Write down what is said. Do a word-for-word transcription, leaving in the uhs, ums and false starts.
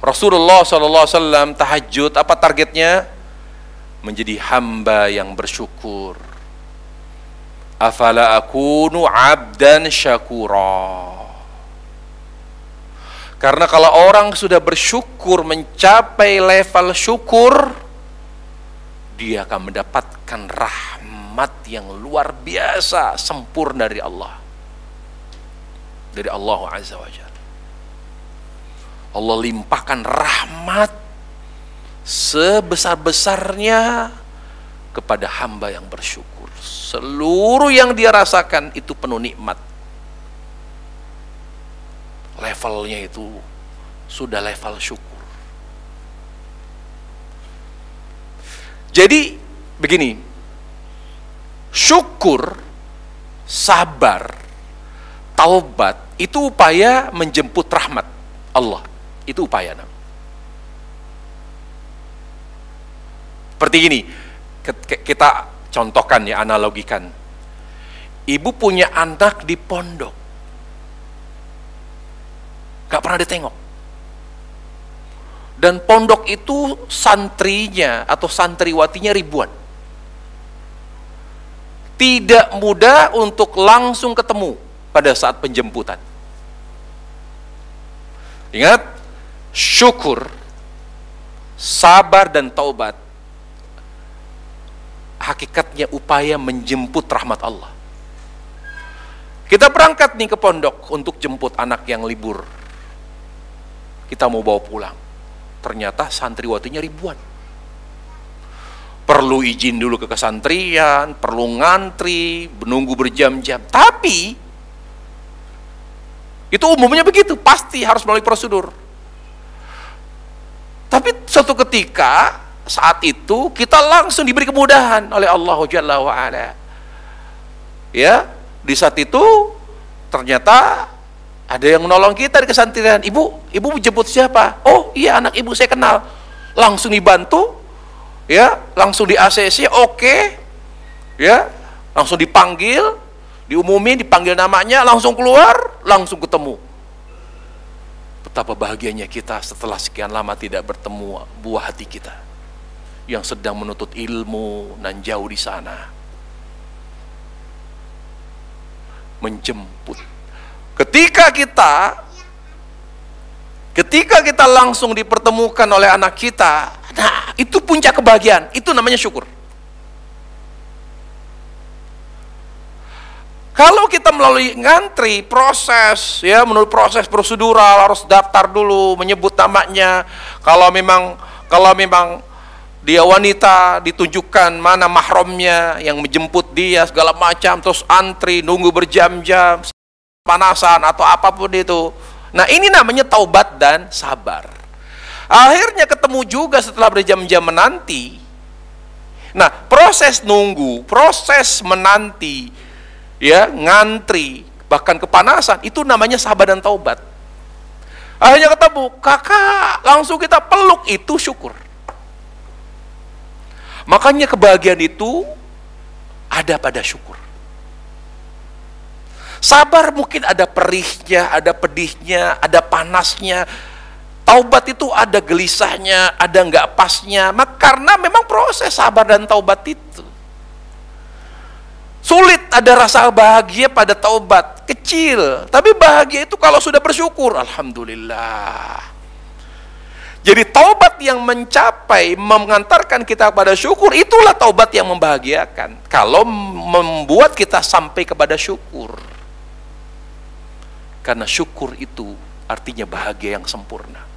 Rasulullah shallallahu alaihi wasallam tahajud, apa targetnya? Menjadi hamba yang bersyukur. Afala akunu abdan syakura. Karena kalau orang sudah bersyukur, mencapai level syukur, dia akan mendapatkan rahmat yang luar biasa, sempurna dari Allah. Dari Allah Azza wa Jalla. Allah limpahkan rahmat sebesar-besarnya kepada hamba yang bersyukur. Seluruh yang dia rasakan itu penuh nikmat. Levelnya itu sudah level syukur. Jadi begini, syukur, sabar, taubat itu upaya menjemput rahmat Allah. Itu upaya namanya. Seperti gini, kita contohkan ya, analogikan. Ibu punya anak di pondok, gak pernah ditengok. Dan pondok itu santrinya atau santriwatinya ribuan. Tidak mudah untuk langsung ketemu pada saat penjemputan. Ingat, syukur, sabar dan taubat hakikatnya upaya menjemput rahmat Allah. Kita berangkat nih ke pondok untuk jemput anak yang libur. Kita mau bawa pulang. Ternyata santriwatinya ribuan. Perlu izin dulu ke kesantrian, perlu ngantri, menunggu berjam-jam. Tapi itu umumnya begitu, pasti harus melalui prosedur. Tapi suatu ketika, saat itu kita langsung diberi kemudahan oleh Allah Jalla wa Ala. Ya, di saat itu ternyata ada yang menolong kita di kesantrian. Ibu, ibu menjemput siapa? Oh iya, anak ibu saya kenal. Langsung dibantu, ya, langsung di A C C, oke, ya, langsung dipanggil, diumumin, dipanggil namanya, langsung keluar, langsung ketemu. Betapa bahagianya kita setelah sekian lama tidak bertemu buah hati kita yang sedang menuntut ilmu dan jauh di sana. Menjemput. Ketika kita ketika kita langsung dipertemukan oleh anak kita, nah itu puncak kebahagiaan, itu namanya syukur. Kalau kita melalui ngantri, proses, ya, melalui proses prosedural, harus daftar dulu, menyebut namanya. Kalau memang kalau memang dia wanita, ditunjukkan mana mahramnya yang menjemput dia, segala macam, terus antri, nunggu berjam-jam, panasan atau apapun itu. Nah, ini namanya taubat dan sabar. Akhirnya ketemu juga setelah berjam-jam menanti. Nah, proses nunggu, proses menanti, ya, ngantri, bahkan kepanasan, itu namanya sabar dan taubat. Akhirnya ketemu, kakak, langsung kita peluk, itu syukur. Makanya kebahagiaan itu ada pada syukur. Sabar mungkin ada perihnya, ada pedihnya, ada panasnya. Taubat itu ada gelisahnya, ada nggak pasnya. Maka karena memang proses sabar dan taubat itu sulit, ada rasa bahagia pada taubat kecil. Tapi bahagia itu kalau sudah bersyukur, alhamdulillah. Jadi taubat yang mencapai, mengantarkan kita kepada syukur, itulah taubat yang membahagiakan. Kalau membuat kita sampai kepada syukur. Karena syukur itu artinya bahagia yang sempurna.